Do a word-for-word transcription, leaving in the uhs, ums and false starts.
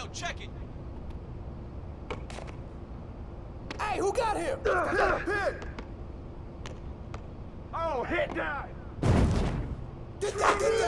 check it. Hey, who got him? I got a pin! Oh, hit that! Get that, get